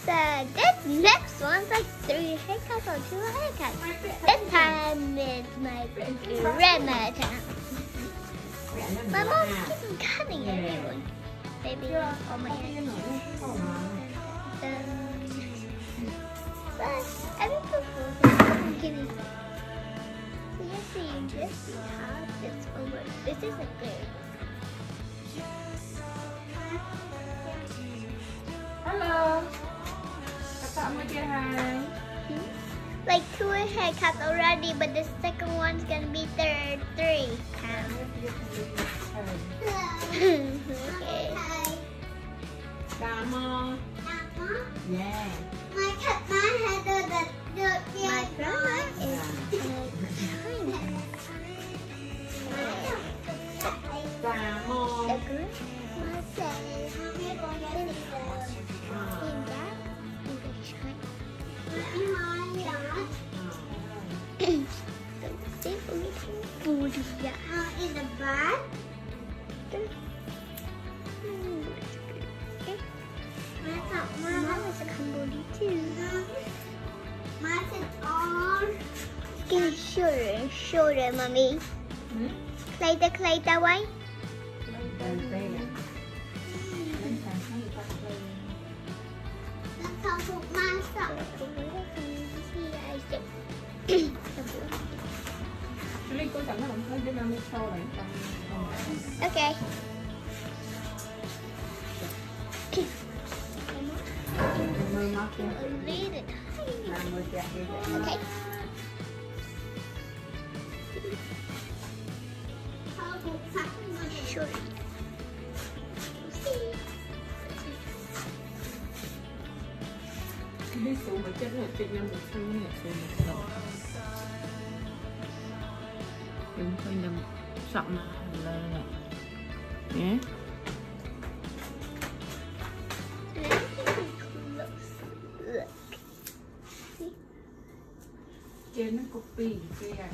this next one's like 3 haircuts or 2 haircuts. This time it's my grandma's time. My mom's keeping cutting everyone. Baby, oh my hand. But everything I'm kidding. So you see, just see how this one works. This isn't good. Hello. Kakak mau dia hai. Like 2 haircuts already, but the second one's gonna be 3. Okay. Damo. Yeah. My grandma is China. Damo. The grandma says in that English China. So Cambodia. In the back. Mom is a Cambodia too. Mom is on. Can you show them, mommy? Clay that way. Okay. Okay. Sure. Đi xuống với chân là chỉnh một thân này xuống một đừng khơi đầm sọng là nhé trên nó copy kia cái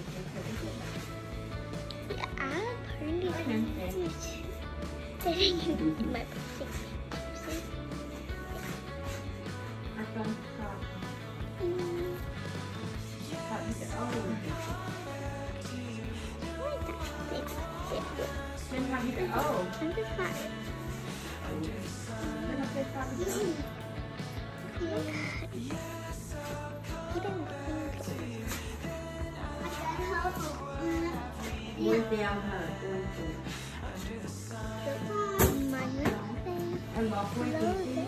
em bỏ quên đi.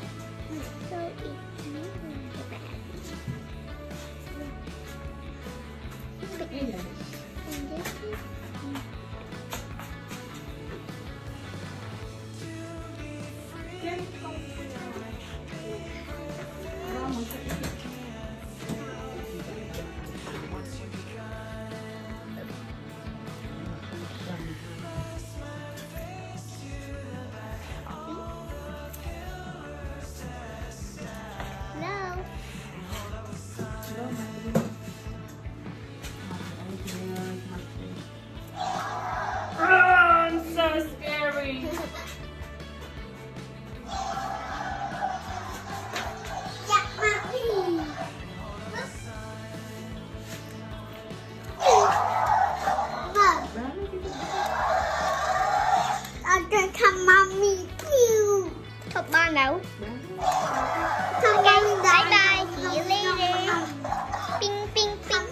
Đâu? Okay, bye bye. See you later. Ping, ping, ping.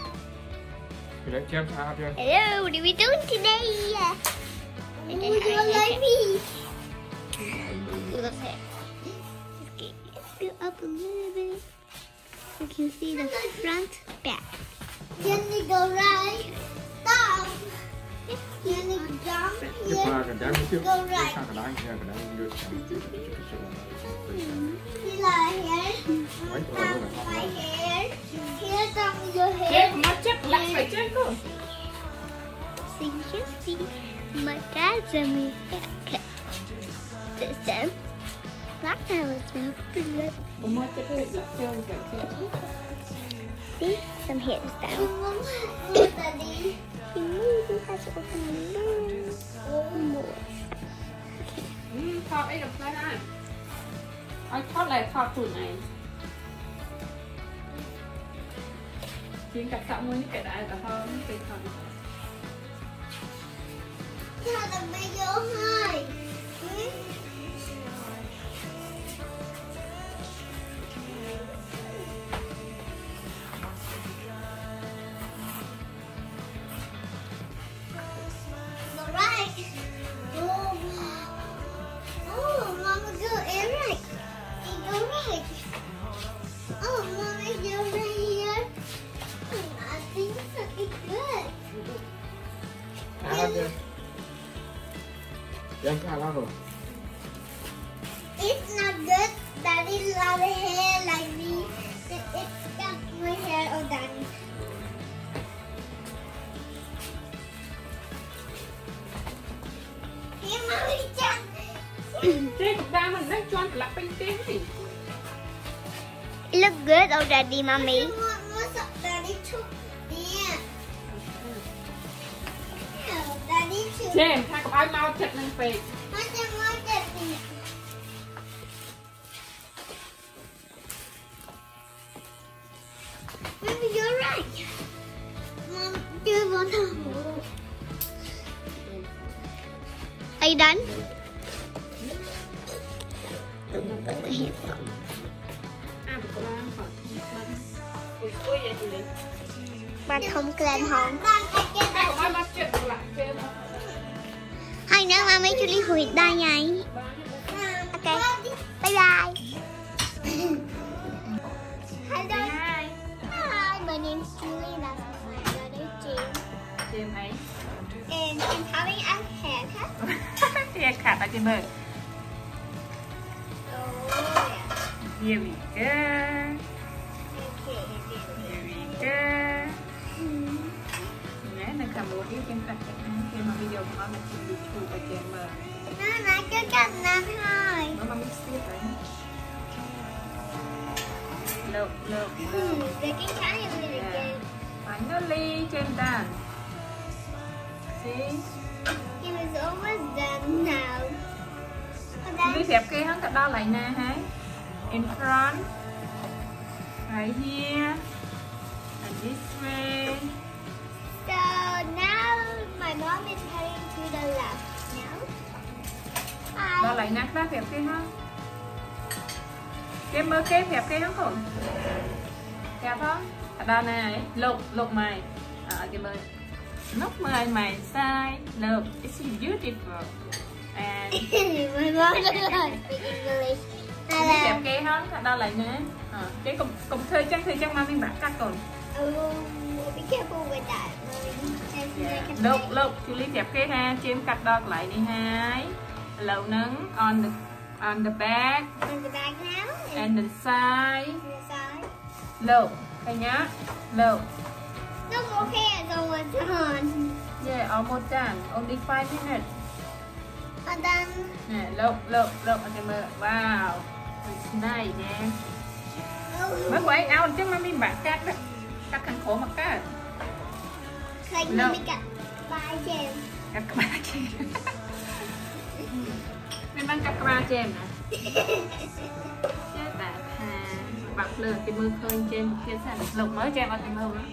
Hello, what are we doing today? Would you like me? Let's go up a little bit. You can see the front, back. Can we go right? Stop. Can we jump here? Go right. My hair. Here's some of your hair. So you can see my dad's haircut. This time, black hair was pretty good. See, some hairstyles. He maybe has to open a little more. Thọt ấy được thôi ha. Thọt lại thọt tụi này. Chuyên cặp xong mới cái đại là hơn tùy thôi. Sao là bây giờ thôi. It's not good. Daddy love hair like me. It's got my hair on daddy. Hey, mommy, Jack. Trên ba mình đang cho là bánh tiếng gì? It looks good, oh daddy, mommy. What's up, daddy? Yeah. Daddy too. Trên hai cặp áo mau chặt lên phê. Mommy, you're right. Mom, chưa vào thằng. Are you done? Bạn không kèm không? Hai nữa mà mấy chú Ly hủy đây nhỉ? Ok, bye bye. Hello. Hi, my name's Julie. That's my brother James. James ấy. And I'm having a haircut. Haircut ở trên bờ. Oh yeah. Here we go. Okay. Here we go. Nhé, nó cầm một cái trên cạnh khi mà video của nó là trên YouTube và trên bờ. Nó cứ cầm nó thôi. Nó mà mix tiếp đấy. Look. They can carry a little bit. Finally, trên done. See? It was almost done now. Lý đẹp kia hắn cặp đo lại nè hả? In front. Right here. And this way. So now my mom is heading to the left now. Đo lại nè, đó đẹp kia hả? Cái mơ kế đẹp kia hắn không? Đẹp không? Đo này, lục mày. Cái mơ. Nóc mày sai. Look, it's beautiful. And my mom doesn't speak English. cái đẹp kia hả? Đo lại nè. Cái cục thời trang mà mình bạn cắt rồi. Be careful with that. Look, chú Lý đẹp kia ha, chim cắt đo lại đi hai. Lầu nắng on the back. On the back now. And the side. The side. Look, thấy nhá. Look. No more hands on one time. Yeah, almost done. Only 5 minutes. And then. Nè, look, okay, wow. It's nice nha. Mới quay áo chứ mà mình bạn cắt đó. Cắt khăn khổ mà cắt. Like mommy got by Jim. Cắt ba chêm. Mình đang cắt ba chêm nè. Chết bà thà. Bật lửa cái mưa khơi trên một phía sàn. Lục mới chêm vào cái mưa đó.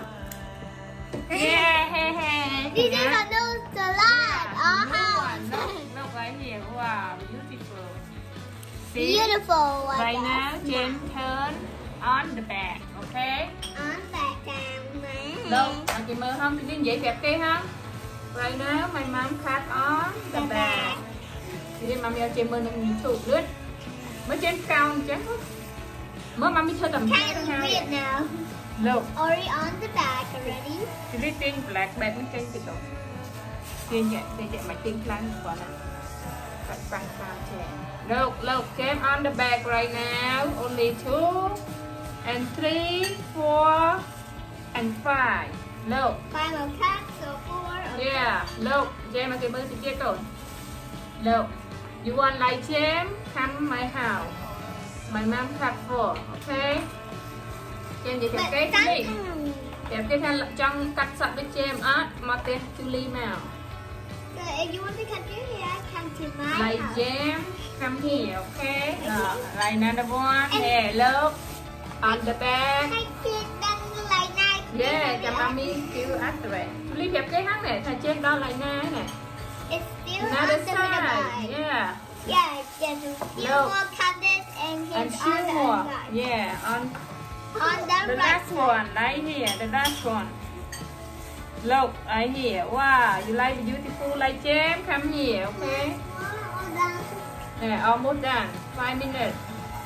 Yeah. This is a new salad. Look right here. Wow, beautiful. See? Beautiful. Right now, Jen turn on the back, okay? On back down there. Look, chị mơ không? Chị dễ đẹp kia không? Right now, my mom cut on the back. Chị đi mami chị mơ nâng YouTube lướt. Mới trên cao chứ. Mới mami chơi tầm Kind of weird now. Look. Already on the back already. Chị đi trên black bed mới trên cái độ. Trên vậy mà trên plan của nó. Cắt băng cao trẻ. Look, came on the back right now. Only 2 and 3, 4 and 5. Look. 5 more cuts, so 4. Yeah, look. James, okay, mơ chị chia cồn. Look. You want like James? Come my house. My mom cut 4, okay? James vậy đẹp cái gì? Đẹp cái thanh trong cắt sạch với James á, mà tên Julie nào. So if you want to cut your hair, come to my Like house. James, come here, okay? Like another one. Here, look. On the back. Hay chị đang lại này Yeah, cho mami kêu ác vậy. Lý đẹp cái hắn này, thằng trên đó lại nè nè. It's still Another under the side. bike. Yeah. Yeah, there's a few Look. more cabinets and And here's two on the more. other side. Yeah, on On the the right last side. one, right here, the last one. Look, right here. Wow, you like beautiful like James? Come here, okay? On the Yeah, almost done. 5 minutes.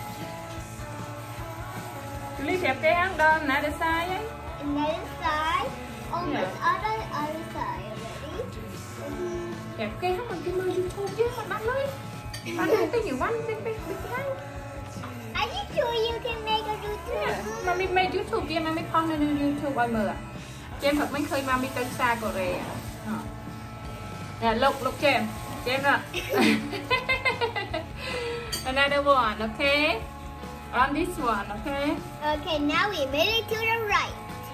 Lý đẹp cái hắn đó, another side ấy. another side. On Yeah. the other side already. Đẹp cái hắn bằng cái mơ YouTube chứ, mà bạn ơi. Bạn ơi, cái nhiều văn, big hay. Are you sure you can make a YouTube? Yeah, mami made YouTube វា mami ខំនៅ YouTube ឲ្យមើល James thậtមិនឃើញ mami ទៅផ្សារកូរ៉េណែលោក James ណា Another one, okay? On this one, okay? Okay, now we made it to the right.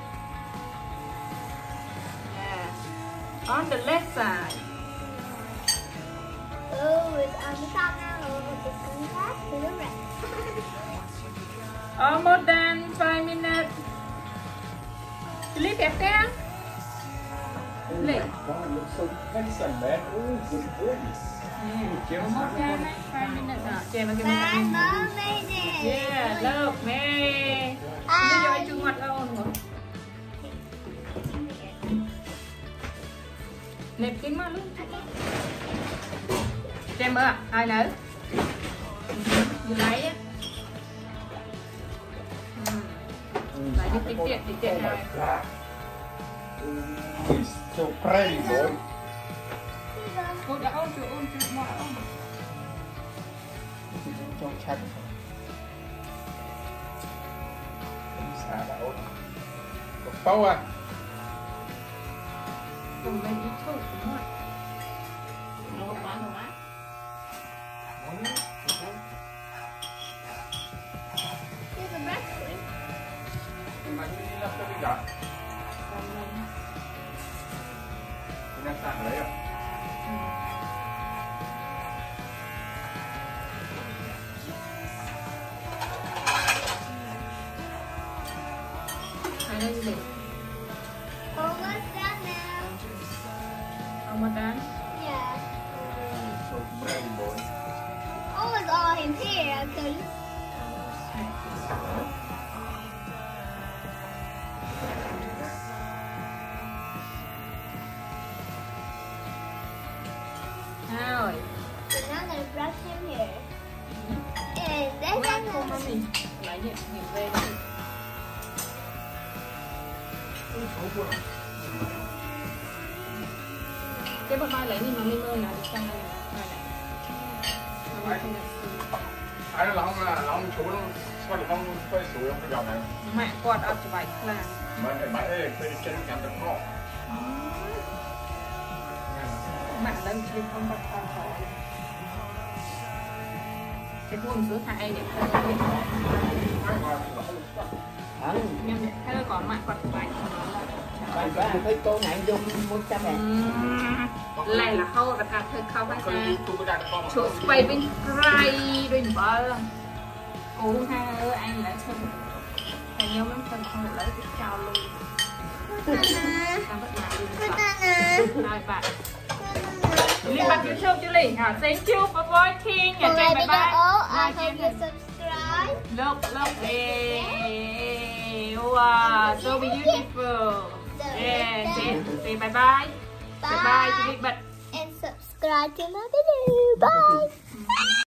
Yeah. On the left side. Oh, it's on the top now. Oh, it's going back to the right. Almost done, 5 minutes. Clip đẹp cái Lệ. Almost done, 5 minutes. James ơi, My mom made it. Yeah, look, Mary. Bây giờ anh chung mặt ôn rồi. Nẹp kính mắt luôn. James ơi, ai nữa? Vừa lấy á. Lấy đi tiết tiện này. So pretty boy. Cô đã ôn chưa mọi ôn. Trong chăn. Xả đã ôn. Còn bao à? Cùng lên đi thôi đúng rồi. Nó không bán không á. Here's the breakfast. Mà như đi làm sao đi gặp? Đang sẵn đấy à? Hay đây gì? Almost done now. Almost done. Yeah. So pretty boy. Almost all in here, actually. Rồi. So now I'm gonna brush him here. And then Quét I'm không gonna... nó mình. Lấy điện về đây. Cái bột mai lấy đi mà mình ơi là được sang đây này. Ai nó lòng chú nó sao lại không quay xuống cái dòng này. Mẹ quạt ập cho bạch là. Mày ơi, quay đi chân cắm được khó. Mẹ lên thì không bật con khó. Cái cuồng sữa thải để nhưng mà cái đó còn mẹ quạt bạch bạn có ăn thấy cô nạn dung 100 ngàn lại là khâu và thằng hơi khâu hay sao chỗ quay bên cray đôi bờ cố ha anh lại thân thành nhau lắm thân không lấy cái trao luôn rồi bạn Linh bật YouTube cho Linh hả thank you for watching nhà trên bye bye I hope you subscribe. look wow so beautiful yeah say bye bye bye bye to Linh bật And subscribe to my video. Bye.